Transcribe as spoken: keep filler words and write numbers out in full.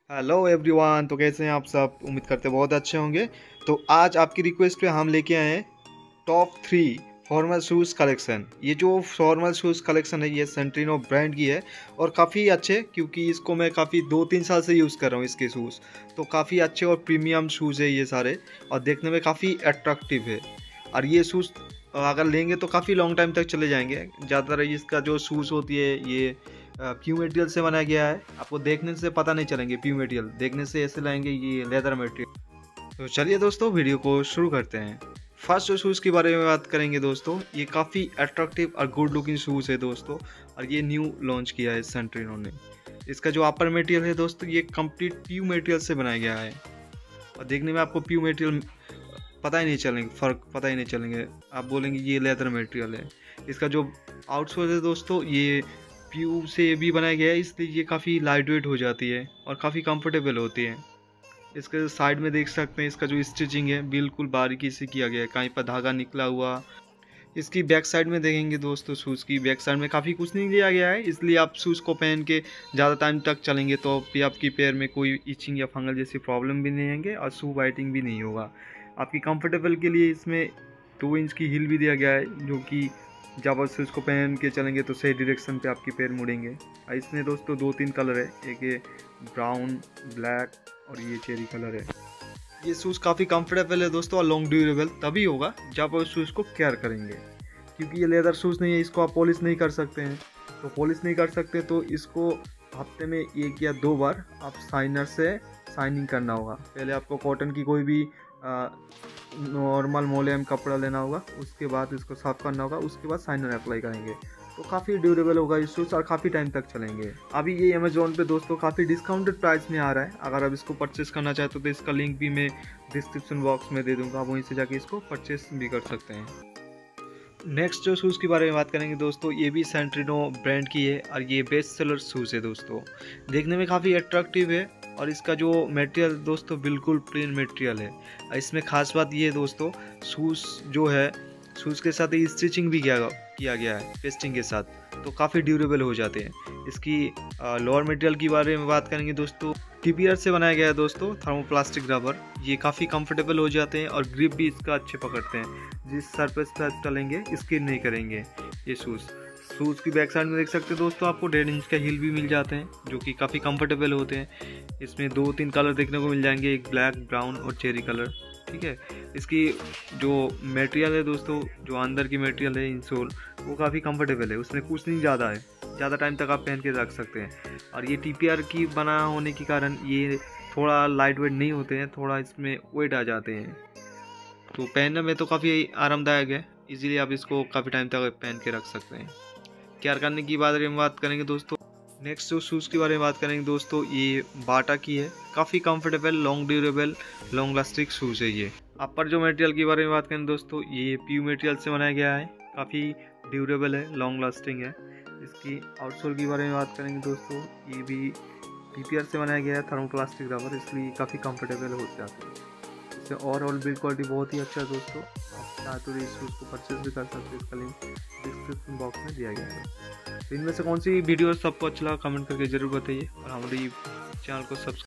Hello everyone. तो कैसे हैं आप सब? उम्मीद करते हैं बहुत अच्छे होंगे। तो आज आपकी रिक्वेस्ट पे हम लेके आए हैं top three formal shoes collection. ये जो फॉर्मल शूज़ कलेक्शन है ये सेंट्रिनो ब्रांड की है और काफ़ी अच्छे, क्योंकि इसको मैं काफ़ी दो तीन साल से यूज़ कर रहा हूँ इसके शूज़। तो काफ़ी अच्छे और प्रीमियम शूज़ है ये सारे, और देखने में काफ़ी अट्रैक्टिव है। और ये शूज़ अगर लेंगे तो काफ़ी लॉन्ग टाइम तक चले जाएंगे। ज़्यादातर इसका जो शूज़ होती है ये प्यू मटेरियल से बनाया गया है। आपको देखने से पता नहीं चलेंगे प्यू मटेरियल, देखने से ऐसे लगेंगे ये लेदर मटेरियल। तो चलिए दोस्तों वीडियो को शुरू करते हैं। फर्स्ट जो शूज़ के बारे में बात करेंगे दोस्तों, ये काफ़ी अट्रैक्टिव और गुड लुकिंग शूज़ है दोस्तों, और ये न्यू लॉन्च किया है सेंट्रिनो ने। इसका जो अपर मटेरियल है दोस्तों ये कंप्लीट प्यू मटेरियल से बनाया गया है, और देखने में आपको प्यू मटेरियल पता ही नहीं चलेंगे, फ़र्क पता ही नहीं चलेंगे, आप बोलेंगे ये लेदर मटेरियल है। इसका जो आउटसोल है दोस्तों ये प्यू से भी बनाया गया है, इसलिए ये काफ़ी लाइट वेट हो जाती है और काफ़ी कंफर्टेबल होती है। इसके साइड में देख सकते हैं इसका जो स्टिचिंग है बिल्कुल बारीकी से किया गया है, कहीं पर धागा निकला हुआ। इसकी बैक साइड में देखेंगे दोस्तों, शूज़ की बैक साइड में काफ़ी कुछ नहीं दिया गया है, इसलिए आप शूज़ को पहन के ज़्यादा टाइम तक चलेंगे तो भी आपकी पैर में कोई इचिंग या फंगल जैसी प्रॉब्लम भी नहीं आएंगे और शू वाइटिंग भी नहीं होगा। आपकी कंफर्टेबल के लिए इसमें टू इंच की हील भी दिया गया है, जो कि जब आप शूज़ को पहन के चलेंगे तो सही डायरेक्शन पे आपके पैर मुड़ेंगे। और इसमें दोस्तों दो तीन कलर है, एक ये ब्राउन, ब्लैक और ये चेरी कलर है। ये शूज़ काफ़ी कंफर्टेबल है दोस्तों और लॉन्ग ड्यूरेबल तभी होगा जब आप शूज़ को केयर करेंगे, क्योंकि ये लेदर शूज़ नहीं है, इसको आप पॉलिश नहीं कर सकते हैं। तो पॉलिश नहीं कर सकते तो इसको हफ्ते में एक या दो बार आप शाइनर से शाइनिंग करना होगा। पहले आपको कॉटन की कोई भी नॉर्मल मोलेम कपड़ा लेना होगा, उसके बाद इसको साफ़ करना होगा, उसके बाद शाइनर अप्लाई करेंगे तो काफ़ी ड्यूरेबल होगा ये शूज़ और काफ़ी टाइम तक चलेंगे। अभी ये अमेज़ॉन पे दोस्तों काफ़ी डिस्काउंटेड प्राइस में आ रहा है। अगर आप इसको परचेस करना चाहते हो तो इसका लिंक भी मैं डिस्क्रिप्शन बॉक्स में दे दूँगा, आप वहीं से जाके इसको परचेस भी कर सकते हैं। नेक्स्ट जो शूज़ के बारे में बात करेंगे दोस्तों, ये भी सेंट्रिनो ब्रांड की है और ये बेस्ट सेलर शूज़ है दोस्तों। देखने में काफ़ी अट्रैक्टिव है और इसका जो मटेरियल दोस्तों बिल्कुल प्लेन मटेरियल है। इसमें खास बात ये है दोस्तों, शूज़ जो है शूज़ के साथ ही स्टिचिंग भी किया किया गया है पेस्टिंग के साथ, तो काफ़ी ड्यूरेबल हो जाते हैं। इसकी लोअर मटेरियल के बारे में बात करेंगे दोस्तों, टीपीआर से बनाया गया है दोस्तों, थर्मोप्लास्टिक रबर। ये काफ़ी कंफर्टेबल हो जाते हैं और ग्रिप भी इसका अच्छे पकड़ते हैं, जिस सरफेस पर चलेंगे स्किन नहीं करेंगे ये शूज़। शूज़ की बैक साइड में देख सकते हैं दोस्तों, आपको डेढ़ इंच का हील भी मिल जाते हैं, जो कि काफ़ी कंफर्टेबल होते हैं। इसमें दो तीन कलर देखने को मिल जाएंगे, एक ब्लैक, ब्राउन और चेरी कलर, ठीक है। इसकी जो मटेरियल है दोस्तों, जो अंदर की मटेरियल है इंसोल, वो काफ़ी कंफर्टेबल है, उसमें कुछ नहीं ज़्यादा है, ज़्यादा टाइम तक आप पहन के रख सकते हैं। और ये टीपीआर की बना होने के कारण ये थोड़ा लाइट वेट नहीं होते हैं, थोड़ा इसमें वेट आ जाते हैं, तो पहनने में तो काफ़ी आरामदायक है, इजीली आप इसको काफ़ी टाइम तक पहन के रख सकते हैं। केयर करने की बारे में बात करेंगे दोस्तों, नेक्स्ट जो शूज़ के बारे में बात करेंगे दोस्तों, ये बाटा की है, काफ़ी comfortable, long durable, long lasting shoes है ये। अपर जो मटेरियल के बारे में बात करें दोस्तों, ये प्यू मटेरियल से बनाया गया है, काफ़ी ड्यूरेबल है, लॉन्ग लास्टिंग है। इसकी आउटसोल के बारे में बात करेंगे दोस्तों, ये भी टीपीआर से बनाया गया है, थर्मोप्लास्टिक रबर, इसलिए काफ़ी कंफर्टेबल हो जाते हैं। इससे ओवरऑल बिल्ड क्वालिटी बहुत ही अच्छा है दोस्तों, आप चाहे तो इस शूज़ को परचेज भी कर सकते हैं, इसका लिंक डिस्क्रिप्शन बॉक्स में दिया गया है। तो इनमें से कौन सी वीडियो सबको अच्छा लगा कमेंट करके ज़रूर बताइए, और हमारी चैनल को सब्सक्राइब